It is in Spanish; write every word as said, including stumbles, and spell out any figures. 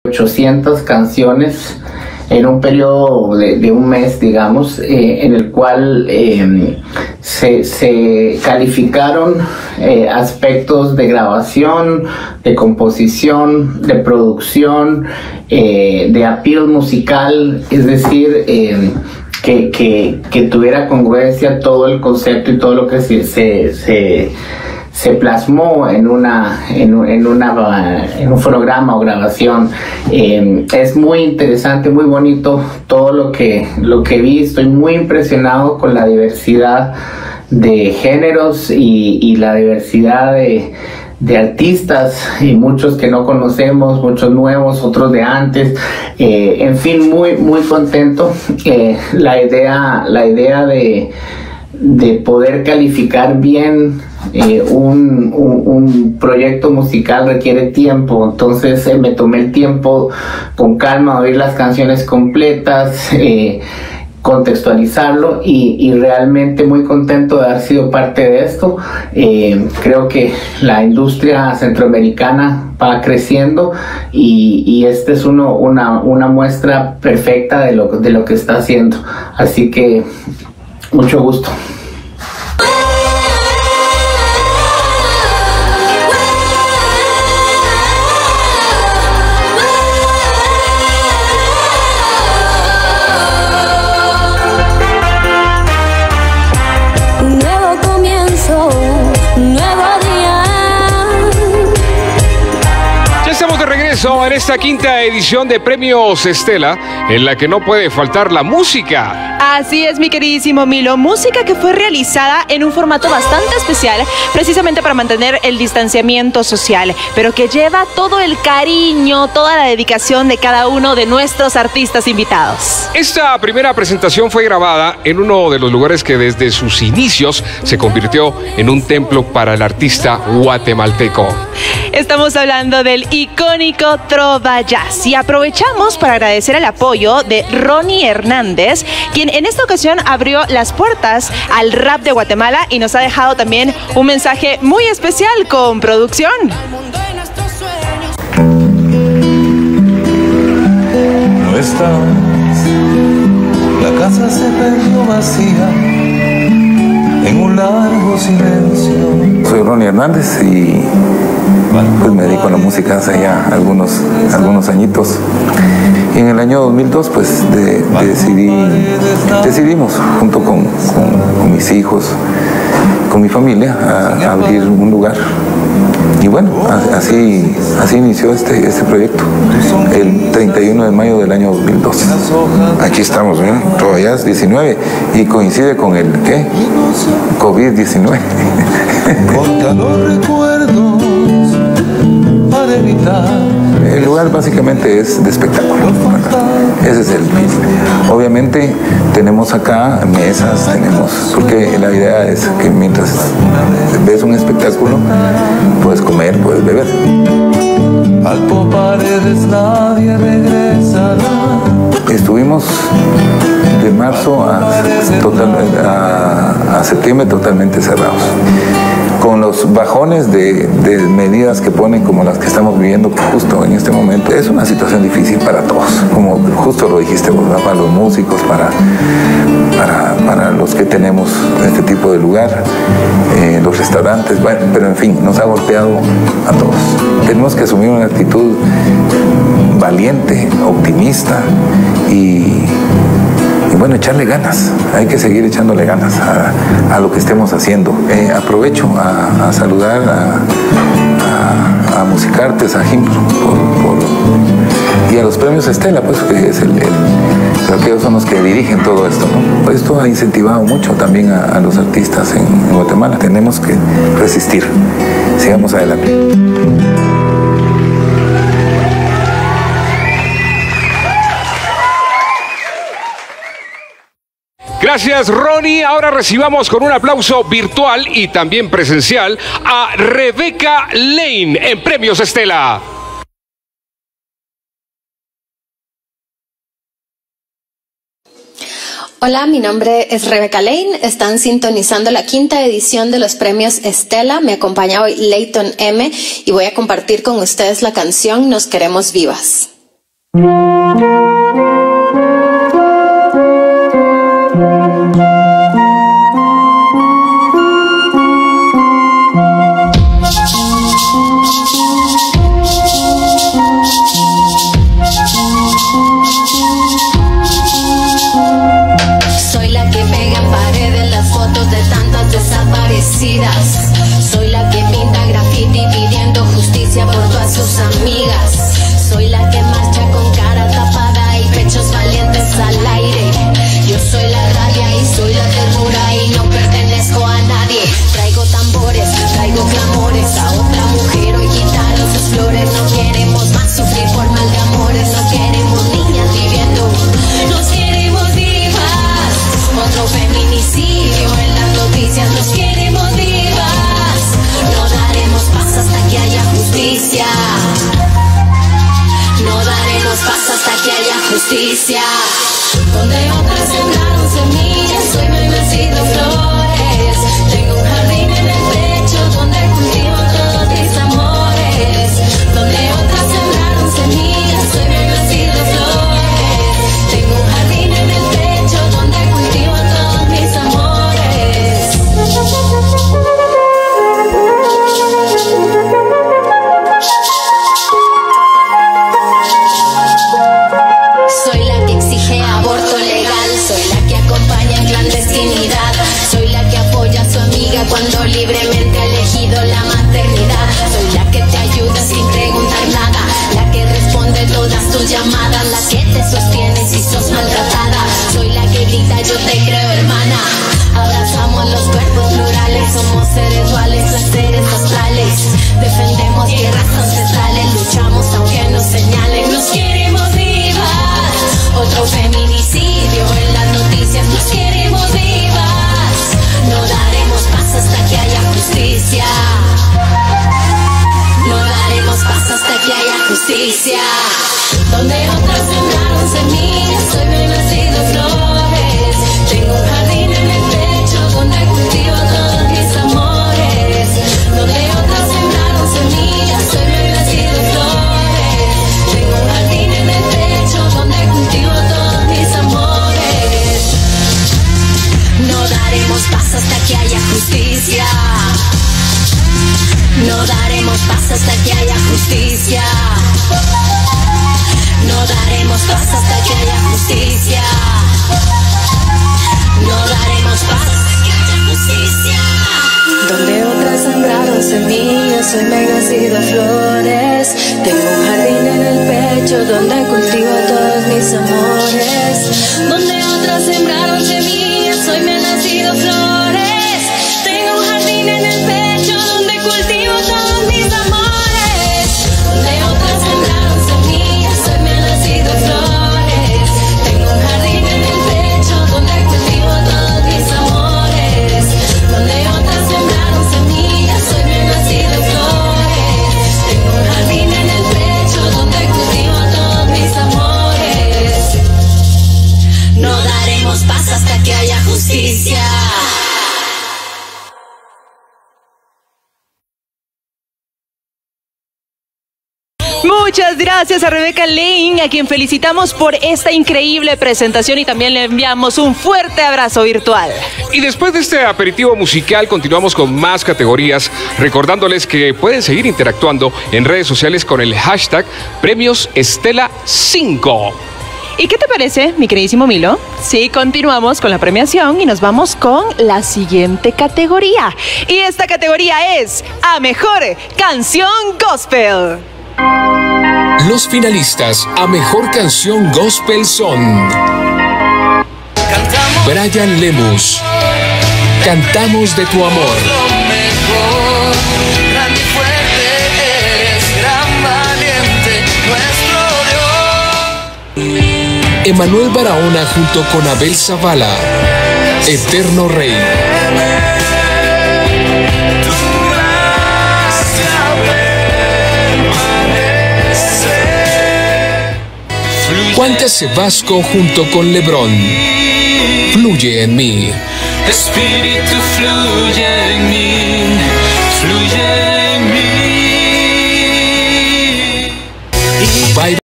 ochocientas canciones en un periodo de, de un mes, digamos, eh, en el cual eh, se, se calificaron eh, aspectos de grabación, de composición, de producción, eh, de appeal musical, es decir, eh, que, que, que tuviera congruencia todo el concepto y todo lo que se... se, se se plasmó en una en, en una en un fonograma o grabación. Eh, es muy interesante, muy bonito todo lo que lo que vi. Estoy muy impresionado con la diversidad de géneros y, y la diversidad de de artistas, y muchos que no conocemos, muchos nuevos, otros de antes, eh, en fin, muy muy contento. Eh, la idea la idea de de poder calificar bien eh, un, un, un proyecto musical requiere tiempo, entonces eh, me tomé el tiempo con calma de oír las canciones completas, eh, contextualizarlo y, y realmente muy contento de haber sido parte de esto. Eh, creo que la industria centroamericana va creciendo y, y este es uno, una, una muestra perfecta de lo, de lo que está haciendo, así que mucho gusto. En esta quinta edición de Premios Estela, en la que no puede faltar la música. Así es, mi queridísimo Milo, música que fue realizada en un formato bastante especial, precisamente para mantener el distanciamiento social, pero que lleva todo el cariño, toda la dedicación de cada uno de nuestros artistas invitados. Esta primera presentación fue grabada en uno de los lugares que desde sus inicios se convirtió en un templo para el artista guatemalteco. Estamos hablando del icónico Trova Jazz y aprovechamos para agradecer el apoyo de Ronnie Hernández, quien en esta ocasión abrió las puertas al rap de Guatemala y nos ha dejado también un mensaje muy especial con producción. No estás, la casa se perdió vacía en un largo silencio. Soy Ronnie Hernández y pues me dedico a la música hace ya algunos, algunos añitos. Y en el año dos mil dos pues de, de decidí, decidimos junto con, con, con mis hijos, con mi familia, a, a abrir un lugar. Y bueno, así, así inició este, este proyecto, el treinta y uno de mayo del año dos mil dos. Aquí estamos, ¿eh? Trova Jazz diecinueve, y coincide con el, ¿qué? COVID diecinueve. El lugar básicamente es de espectáculo, ese es el fin. Obviamente tenemos acá mesas, tenemos, porque la idea es que mientras ves un espectáculo puedes comer, puedes beber. Alto paredes, nadie regresará. Estuvimos de marzo a, total, a, a septiembre totalmente cerrados, con los bajones de, de medidas que ponen como las que estamos viviendo justo en este momento. Es una situación difícil para todos, como justo lo dijiste vos, para los músicos, para, para, para los que tenemos este tipo de lugar, eh, los restaurantes, bueno, pero en fin, nos ha golpeado a todos. Tenemos que asumir una actitud valiente, optimista y Y bueno, echarle ganas, hay que seguir echándole ganas a, a lo que estemos haciendo. Eh, aprovecho a, a saludar a, a, a Musicartes, a Jimpro, por, por, y a los premios Estela, pues que es el, el, creo que ellos son los que dirigen todo esto, ¿no? Pues esto ha incentivado mucho también a, a los artistas en, en Guatemala. Tenemos que resistir, sigamos adelante. Gracias, Ronnie. Ahora recibamos con un aplauso virtual y también presencial a Rebeca Lane en Premios Estela. Hola, mi nombre es Rebeca Lane. Están sintonizando la quinta edición de los Premios Estela. Me acompaña hoy Leighton M. y voy a compartir con ustedes la canción Nos Queremos Vivas. Soy la que pega en paredes las fotos de tantas desaparecidas. Soy la que pinta graffiti pidiendo justicia por todas sus amigas. Soy la que marcha con cara tapada y pechos valientes al aire. Yo soy la rabia y soy la ternura y no pertenezco a nadie. Traigo tambores, traigo clamores a otra mujer. Hoy quitaron sus flores. No queremos más sufrir por mal de amores. No queremos niñas viviendo. Nos queremos vivas. Otro feminicidio en las noticias. Nos queremos vivas. No daremos paz hasta que haya justicia. No daremos paz hasta que haya justicia. Donde otras sembraron semillas, hoy me han nacido flores. Tengo un jardín en el pecho donde cultivo todos mis amores. Donde otras sembraron semillas, hoy me han nacido flores. Tengo un jardín en el pecho donde cultivo todos mis amores. Soy la que exige aborto legal, soy la que acompaña en clandestinidad, soy la que apoya a su amiga cuando libremente ha elegido la maternidad, soy la que te ayuda sin preguntar nada, la que responde todas tus llamadas, la que te sostiene si sos maltratada, soy la que grita yo te creo hermana, abrazamos los cuerpos plurales, somos seres duales, las seres astrales, defendemos tierras ancestrales, luchamos aunque nos señalen, nos queremos vivas. Otro feminicidio en las noticias, nos queremos vivas. No daremos paz hasta que haya justicia. No daremos paz hasta que haya justicia. Donde otras sembraron semillas, hoy me han nacido flores. Tengo un jardín en el pecho donde cultivo todos mis amores. Donde otras sembraron semillas, hoy me han nacido flores. Tengo un jardín en el pecho donde cultivo todos mis amores. No daremos paz hasta que haya justicia. No daremos paz hasta que haya justicia. No daremos paz hasta que haya justicia. No daremos paz hasta que haya justicia. Donde otras sembraron semillas, hoy me han nacido flores. Tengo un jardín en el pecho donde cultivo todos mis amores. Donde otras sembraron semillas, hoy me han nacido flores. Tengo un jardín en el pecho donde cultivo todos mis amores. Donde otras sembraron semillas, hoy me han nacido flores. Tengo un jardín en el pecho donde cultivo todos mis amores. Donde otras sembraron semillas, hoy me han nacido flores. Tengo un jardín en el pecho donde cultivo todos mis amores. No daremos paz hasta que haya justicia. Muchas gracias a Rebecca Lane, a quien felicitamos por esta increíble presentación y también le enviamos un fuerte abrazo virtual. Y después de este aperitivo musical continuamos con más categorías, recordándoles que pueden seguir interactuando en redes sociales con el hashtag Premios Estela cinco. ¿Y qué te parece, mi queridísimo Milo? Sí, continuamos con la premiación y nos vamos con la siguiente categoría. Y esta categoría es a Mejor Canción Gospel. Los finalistas a Mejor Canción Gospel son Brian Lemus, Cantamos de tu amor. Emanuel Barahona junto con Abel Zavala, Eterno Rey. Juan Casebasco junto con Lebrón, Fluye en mí. Espíritu fluye en mí, fluye en mí. Bye.